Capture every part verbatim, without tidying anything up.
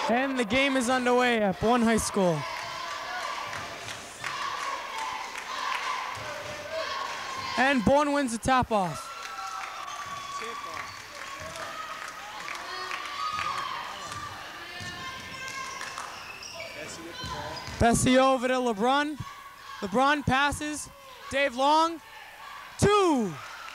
And the game is underway at Bourne High School. And Bourne wins the tap-off. Bessie over to LeBron. LeBron passes. Dave Long. Two.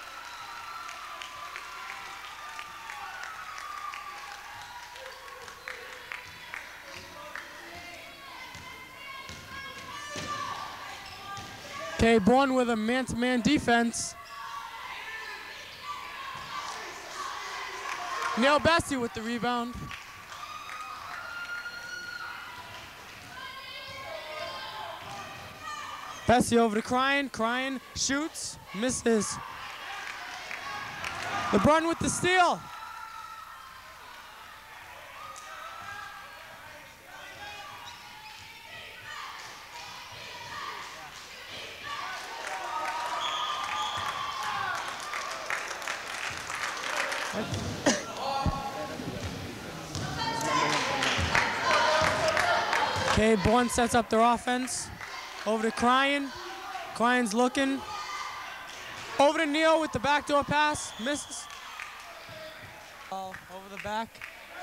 Okay, Bourne with a man-to-man defense. Neil Bessie with the rebound. Bessie over to Cryan. Cryan shoots, misses. LeBron with the steal. Okay, Bourne sets up their offense. Over to Cryan. Cryan's looking. Over to Neil with the backdoor pass. Misses. Ball over the back.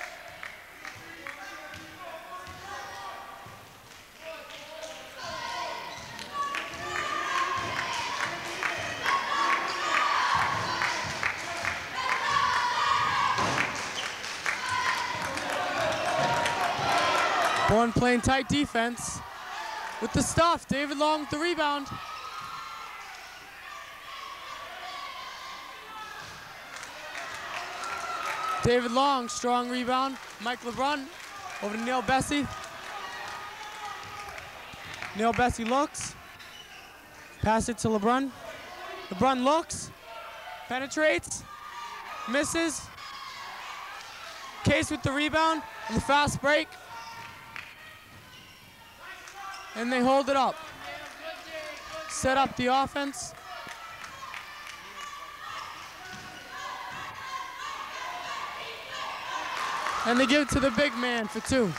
Bourne playing tight defense. With the stuff, David Long with the rebound. David Long, strong rebound. Mike LeBron over to Neil Bessie. Neil Bessie looks. Pass it to LeBron. LeBron looks. Penetrates. Misses. Case with the rebound and the fast break. And they hold it up. Set up the offense. And they give it to the big man for two.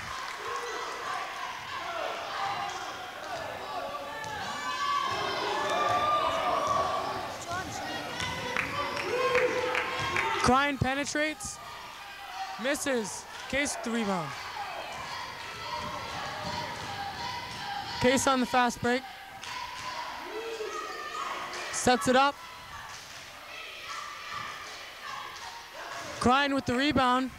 Cryan penetrates. Misses. Case with the rebound. Case on the fast break. Sets it up. Cryan with the rebound.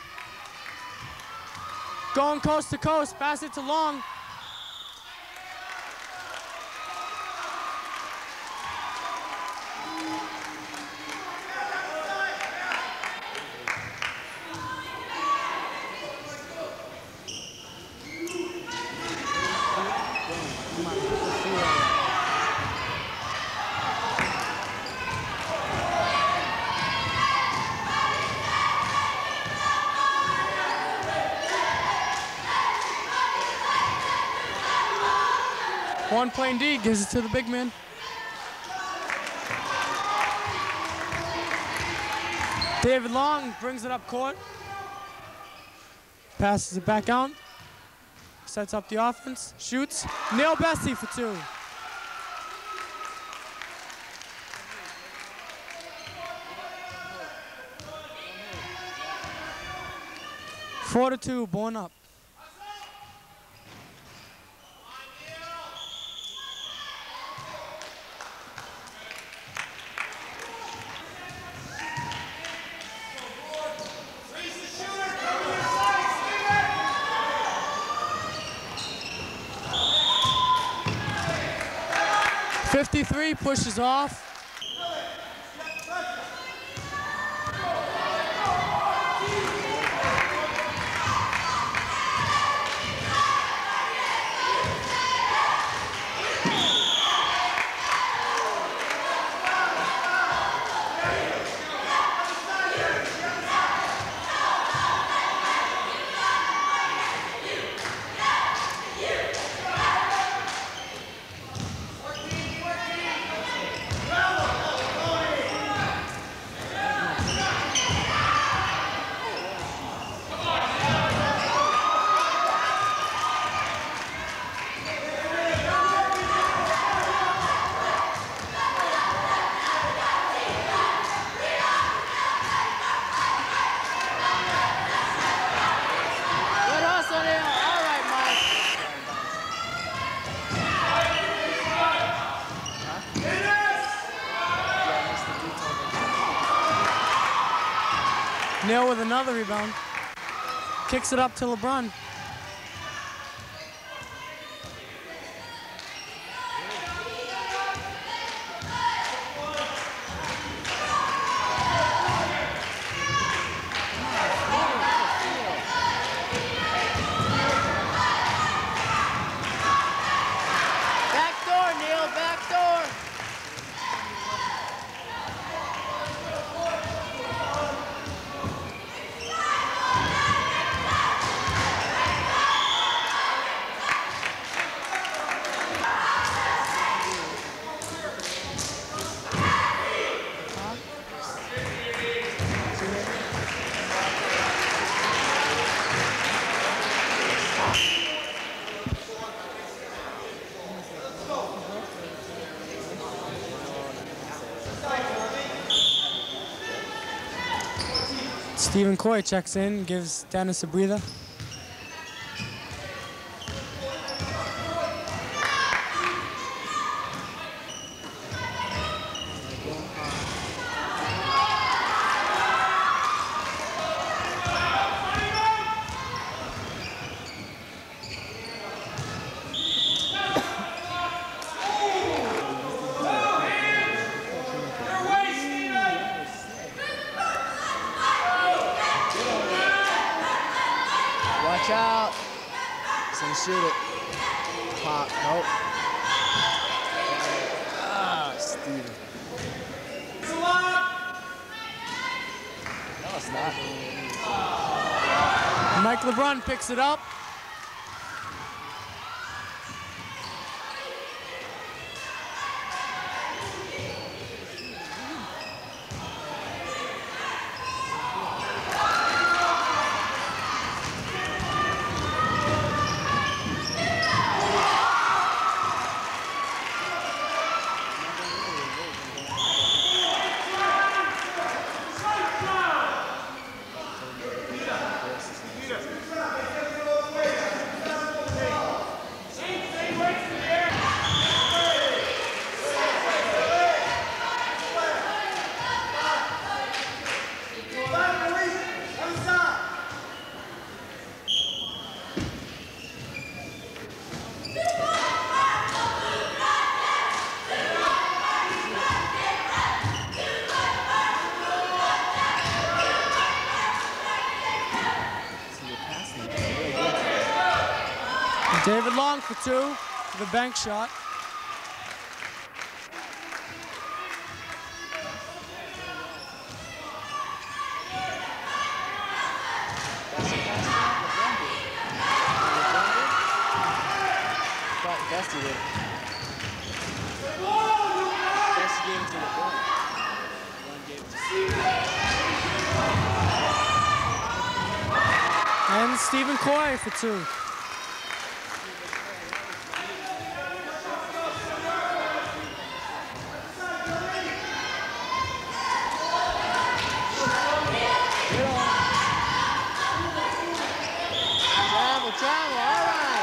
Going coast to coast. Pass it to Long. One playing D, gives it to the big man. David Long brings it up court. Passes it back out. Sets up the offense, shoots. Neil Bessie for two. Four to two, Bourne up. fifty-three pushes off. Yeah. Neal with another rebound. Kicks it up to LeBron. Stephen Coy checks in, gives Dennis a breather. Watch out. He's gonna shoot it. Pop. Nope. Ah, Steven. No, it's not. Mike LeBron picks it up. David Long for two, the bank shot. Dusty did. Dusty gave it to LeBron. LeBron gave it to Steve. And Stephen Coy for two. Travel, travel, all right.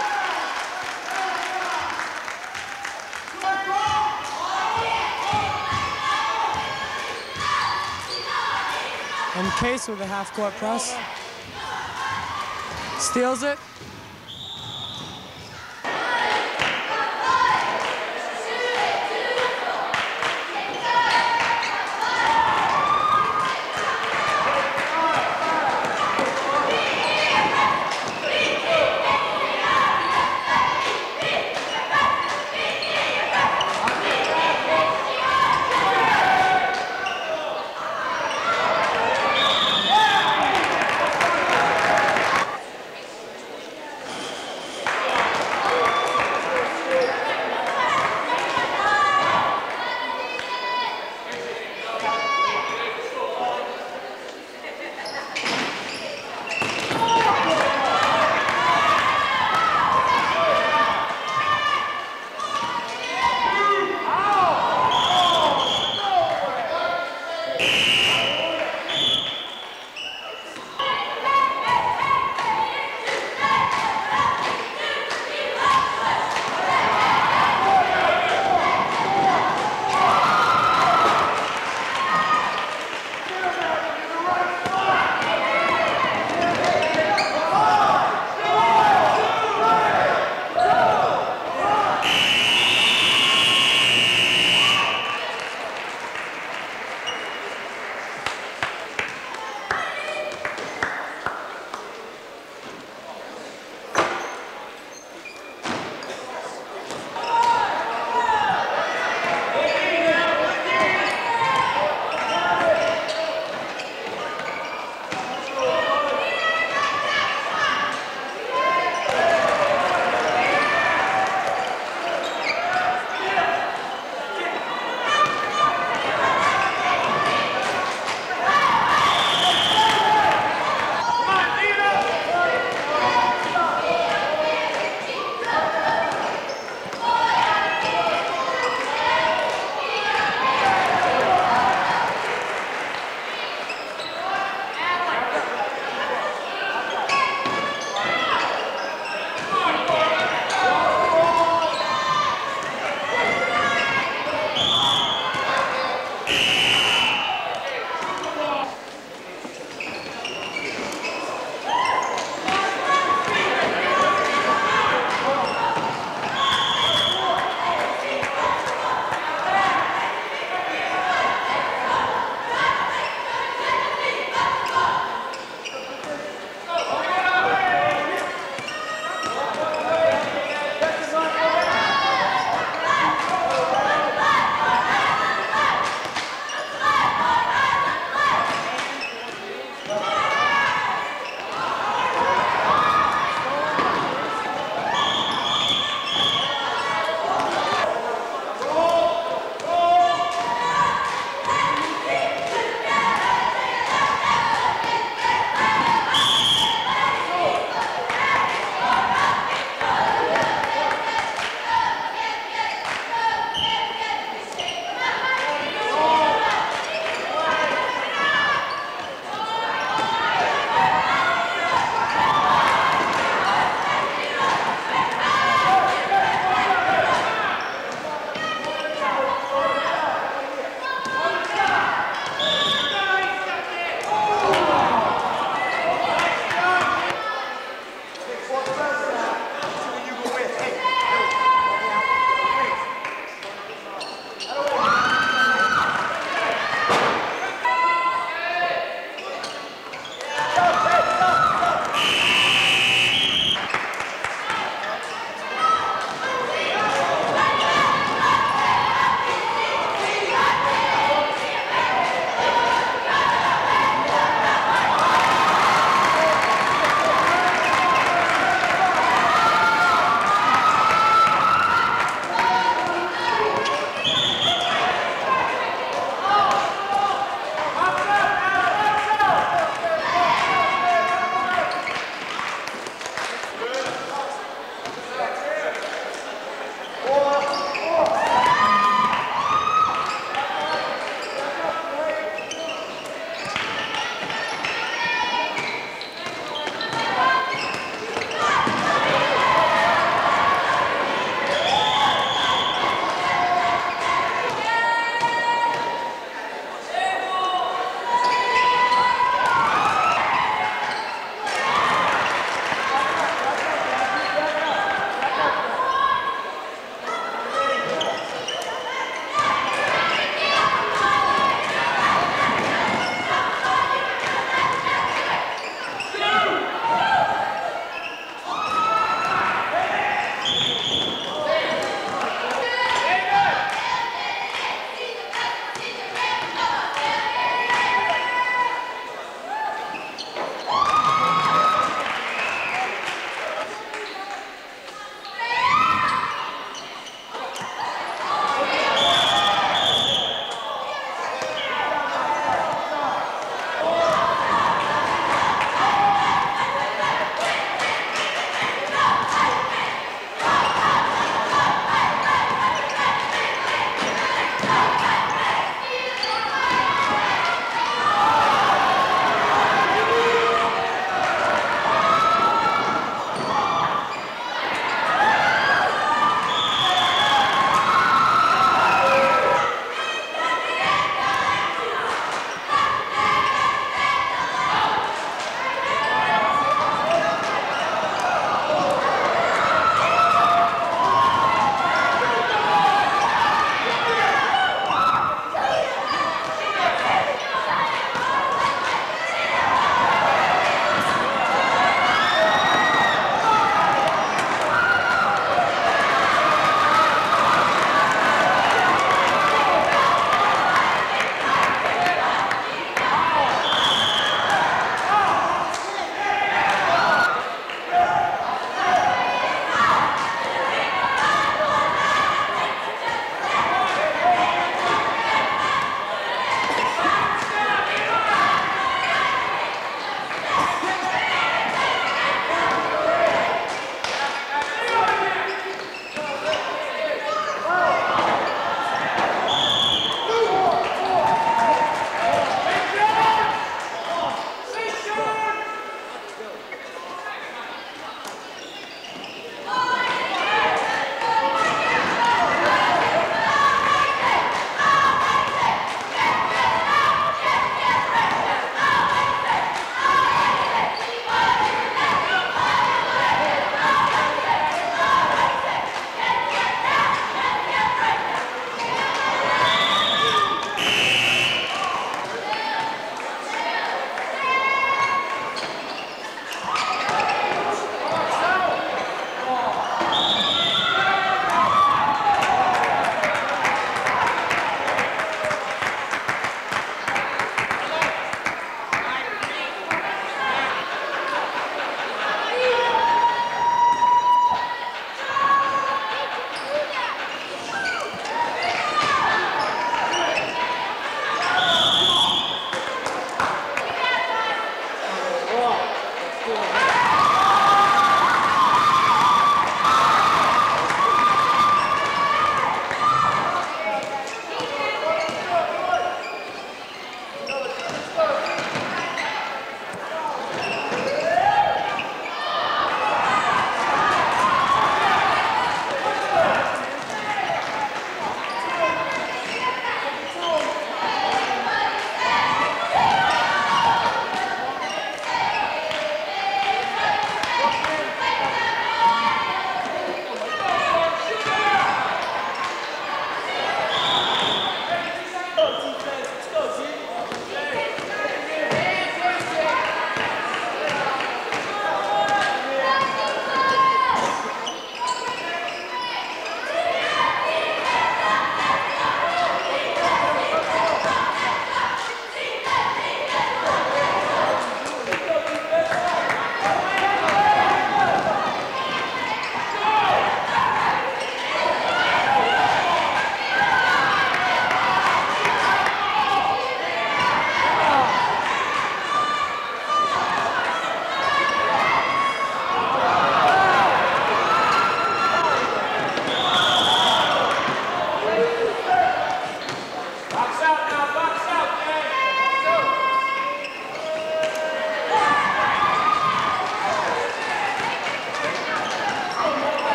And Case with a half-court press. Steals it.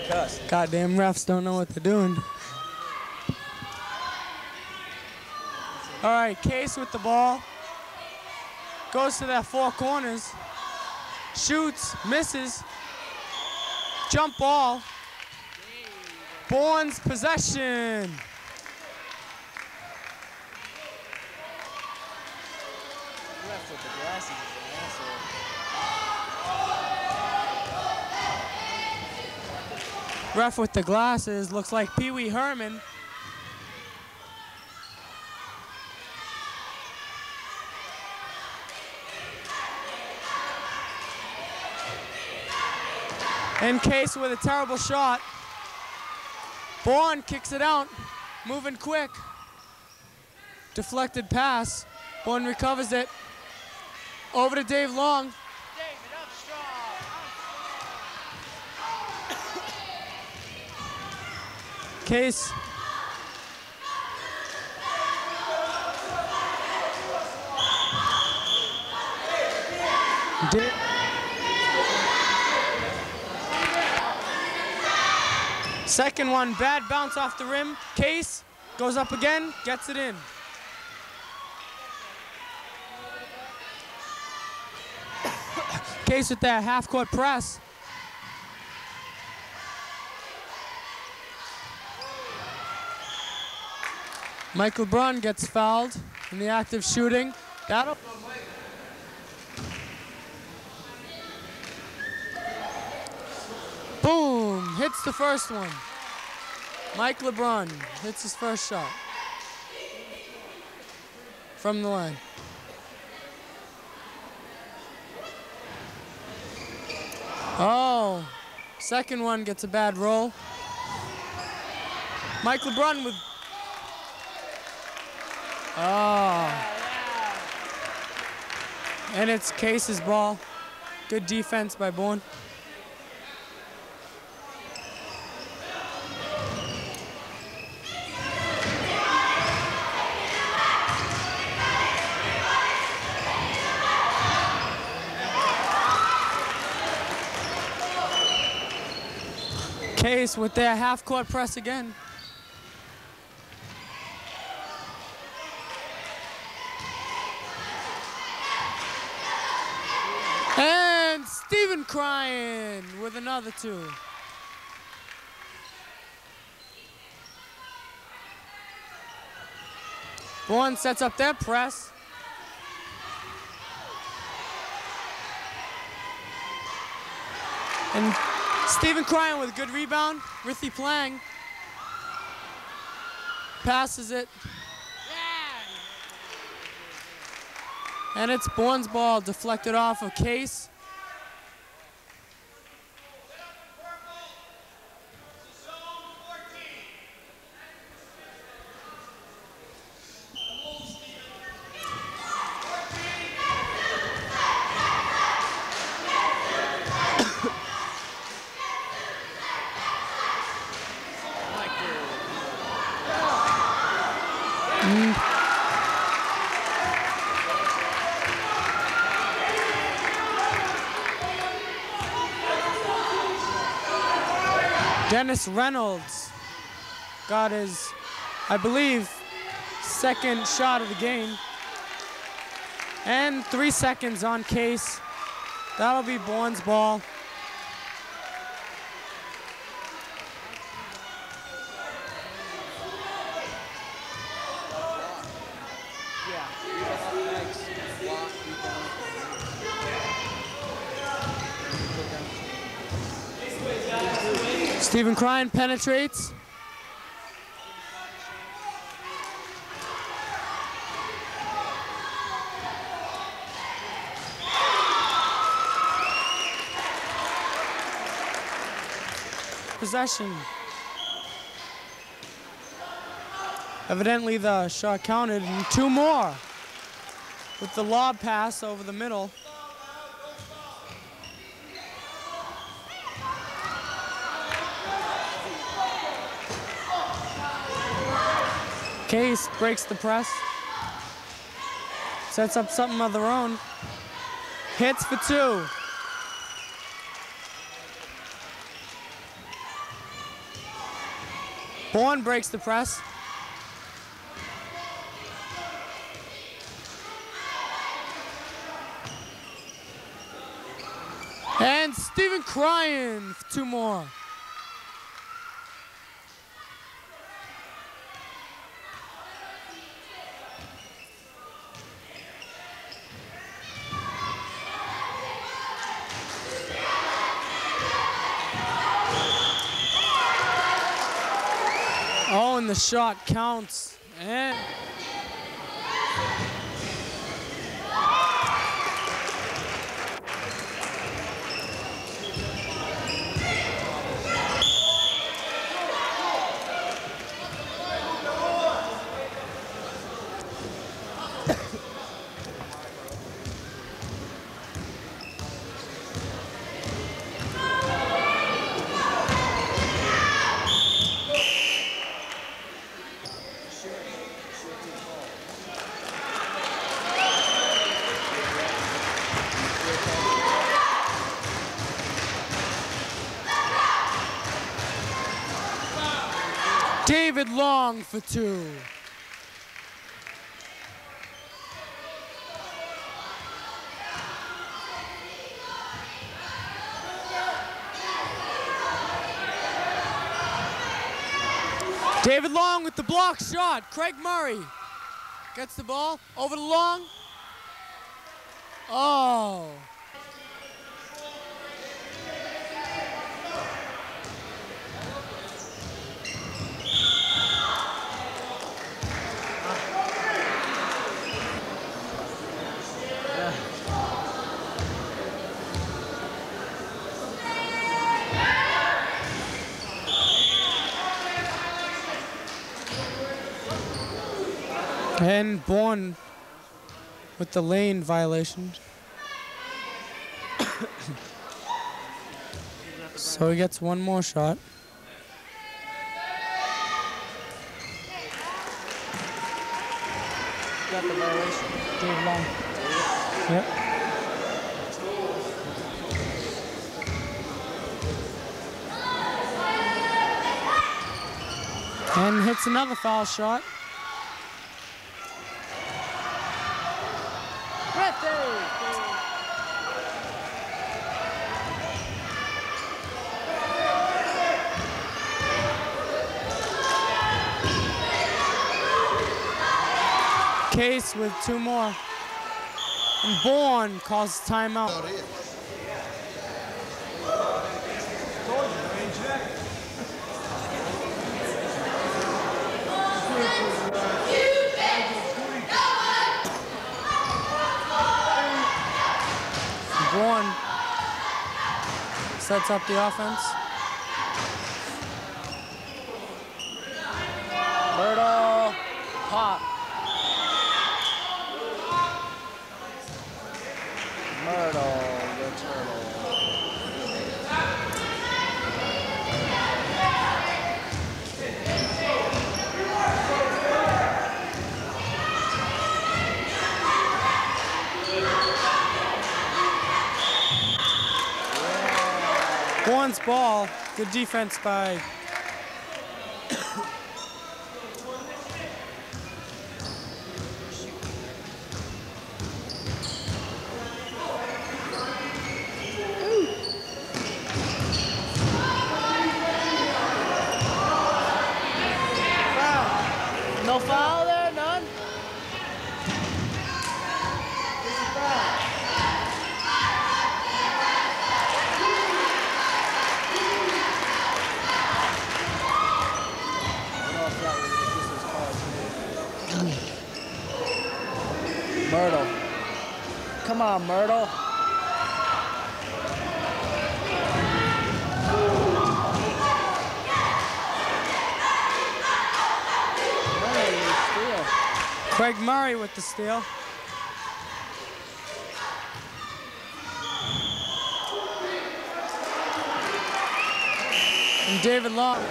cuss. Goddamn refs don't know what they're doing. All right, Case with the ball. Goes to that four corners. Shoots, misses. Jump ball. Bourne's possession. Ref with the glasses is an asshole. Ref with the glasses looks like Pee Wee Herman. And Case with a terrible shot. Bourne kicks it out, moving quick. Deflected pass. Bourne recovers it. Over to Dave Long. David, up strong. Case. Did Second one, bad bounce off the rim. Case goes up again, gets it in. Case with that half-court press. Mike LeBron gets fouled in the act of shooting. That'll boom, hits the first one. Mike LeBron hits his first shot from the line. Oh, second one gets a bad roll. Mike LeBron with, oh. And it's Case's ball. Good defense by Bourne. Case with their half-court press again. And Stephen Cryan with another two. Bourne sets up their press. And Stephen Cryan with a good rebound. Rithi Plang passes it. And it's Bourne's ball deflected off of Case. Dennis Reynolds got his, I believe, second shot of the game. And three seconds on Case. That'll be Bourne's ball. Stephen Cryan penetrates. Possession. Evidently the shot counted, and two more with the lob pass over the middle. Case breaks the press, sets up something of their own, hits for two. Bourne breaks the press. And Stephen Cryan for two more. Oh, and the shot counts. And David Long for two. David Long with the block shot. Craig Murray gets the ball over to Long. Oh. And Bourne with the lane violation. So he gets one more shot. Got the violation. Dave Long. Yep. And hits another foul shot. Case with two more. And Bourne calls timeout. Bourne sets up the offense. Myrtle, pop. Myrtle, the turtle. Bourne's ball. Good defense by No foul there, none? Myrtle. Come on, Myrtle. Craig Murray with the steal. And David Long.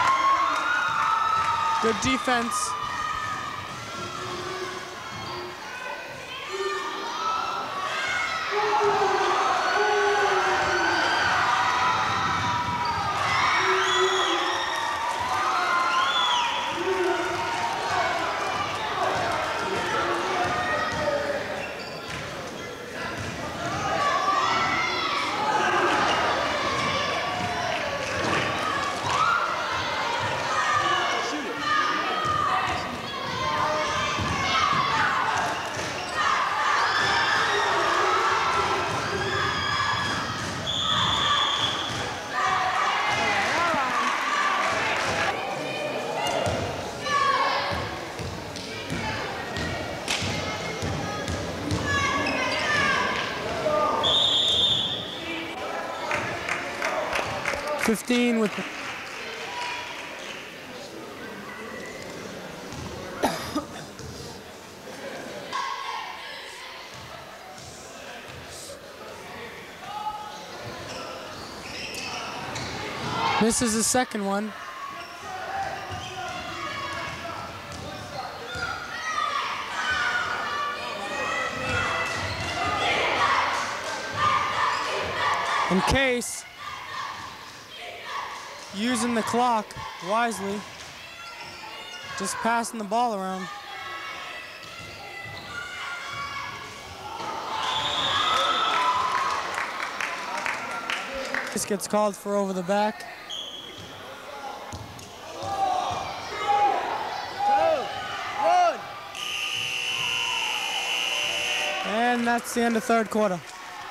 Good defense fifteen with the misses the second one. In Case, using the clock wisely, just passing the ball around. This gets called for over the back. And that's the end of third quarter.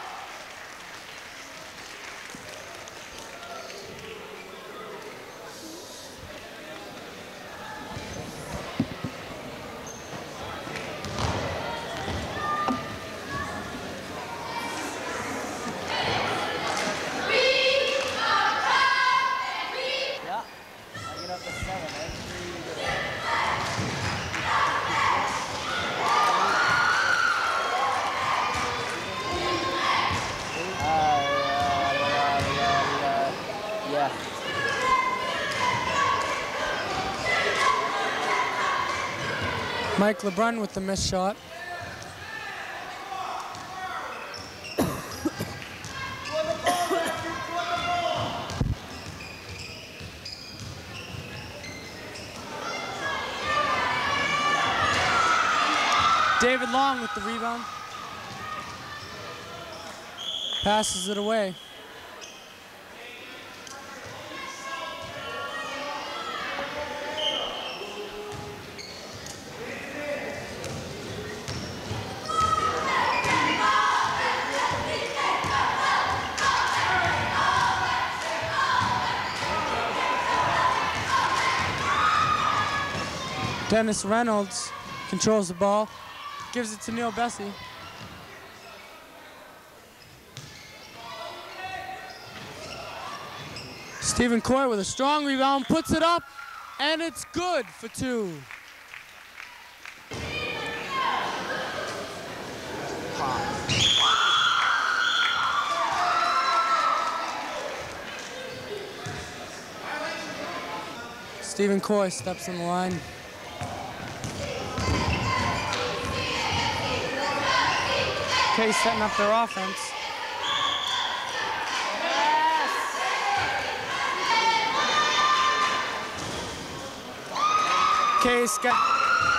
Mike LeBrun with the missed shot. David Long with the rebound. Passes it away. Dennis Reynolds controls the ball, gives it to Neil Bessie. Stephen Coy with a strong rebound, puts it up, and it's good for two. Stephen Coy steps in the line. Case setting up their offense. Case got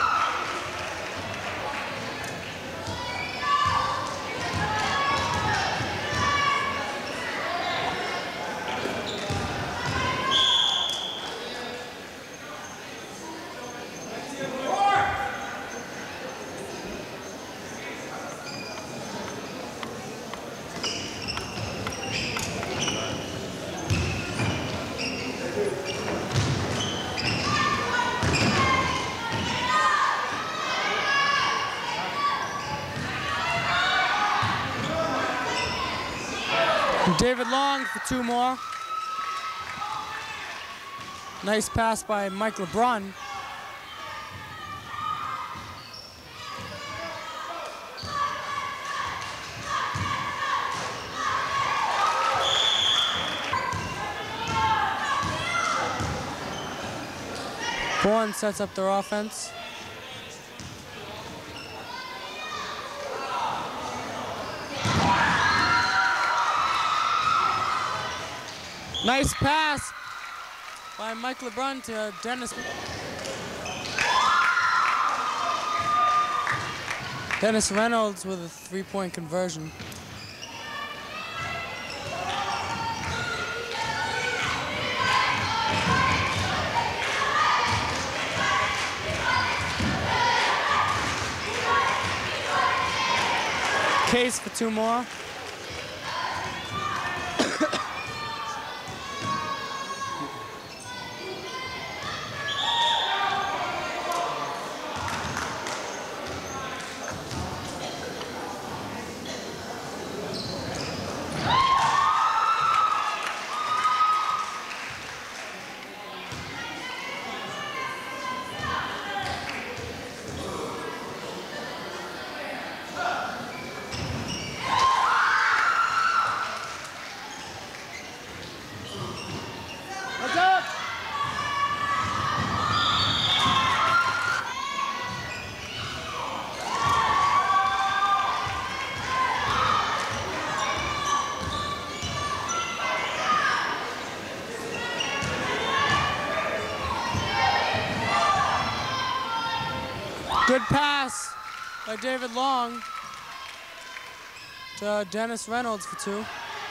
David Long for two more. Nice pass by Mike LeBrun. Bourne sets up their offense. Nice pass by Mike LeBrun to Dennis. Dennis Reynolds with a three-point conversion. Case for two more. Good pass by David Long to Dennis Reynolds for two.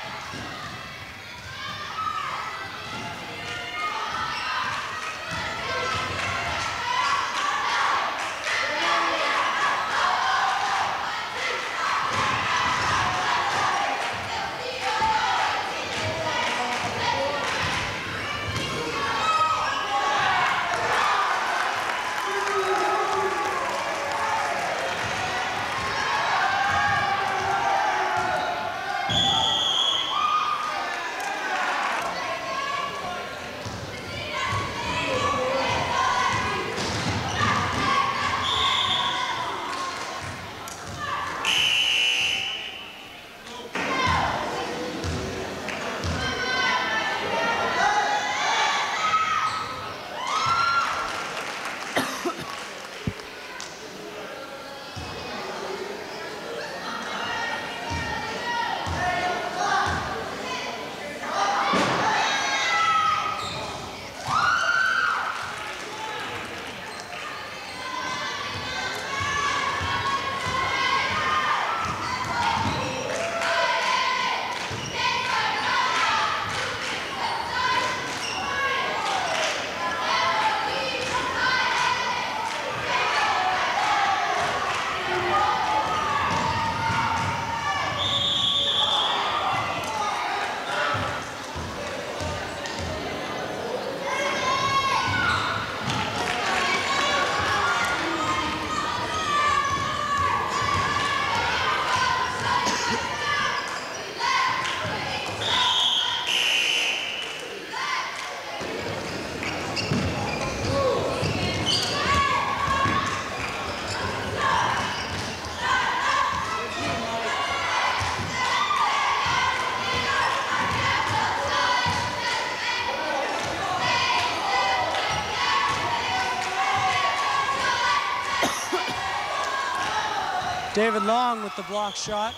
David Long with the block shot.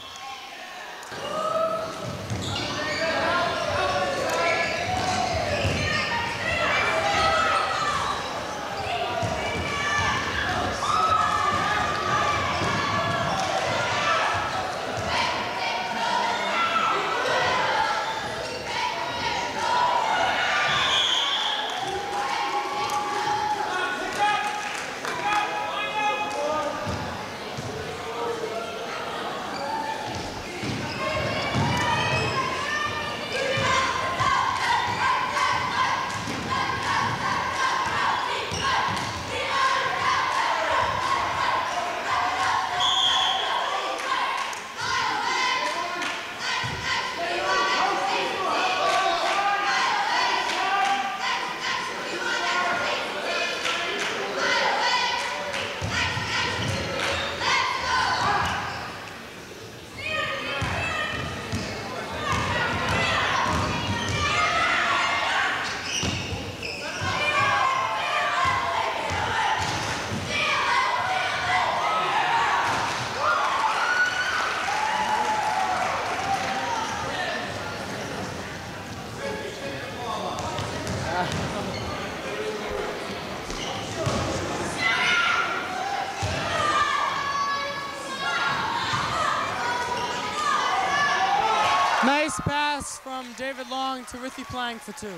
Nice pass from David Long to Rithi Plank for two.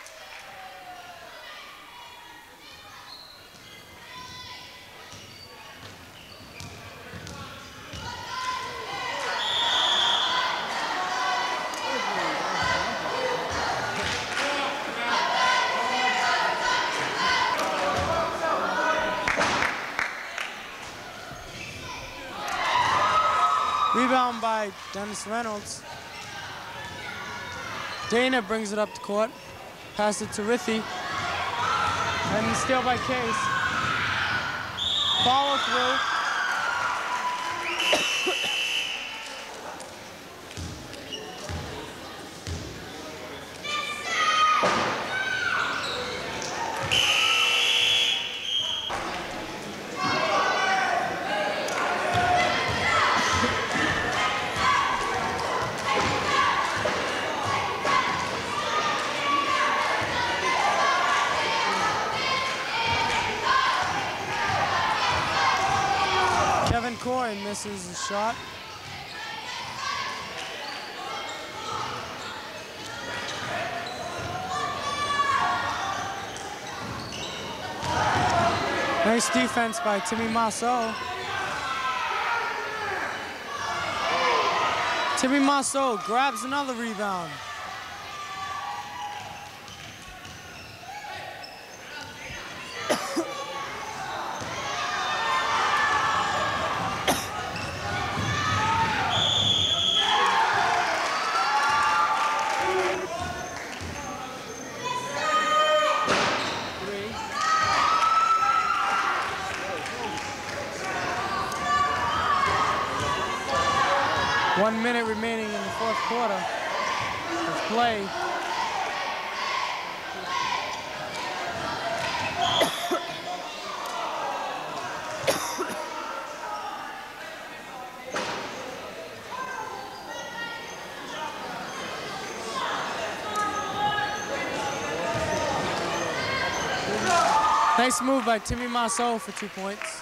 Rebound by Dennis Reynolds. Dana brings it up to court. Pass it to Rithi. And steal by Case. Follow through. Coy misses his shot. Nice defense by Timmy Marceau. Timmy Marceau grabs another rebound. One minute remaining in the fourth quarter of play. Nice move by Timmy Marceau for two points.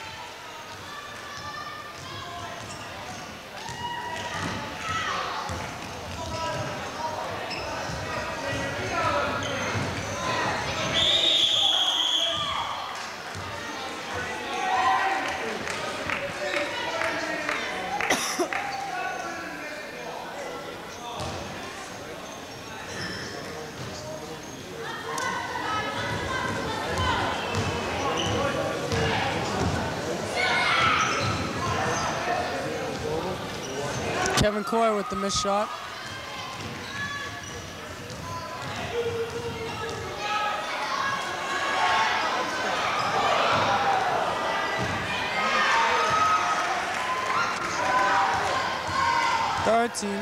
Kevin Coy with the missed shot. Thirteen.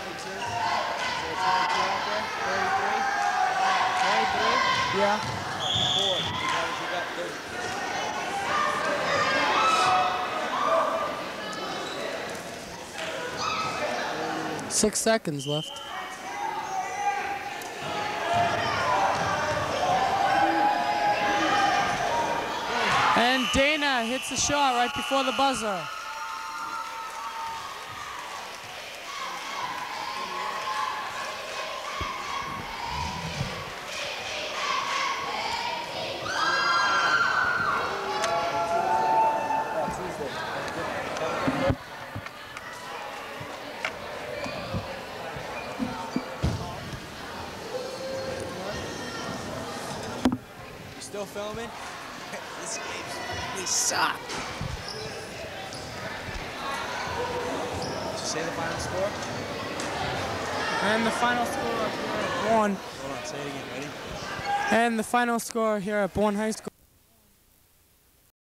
Yeah. Six seconds left. And Dana hits the shot right before the buzzer. Still filming? This game's really suck. Did you say the final score? And the final score here at Bourne. Hold on, say it again, ready? And the final score here at Bourne High School.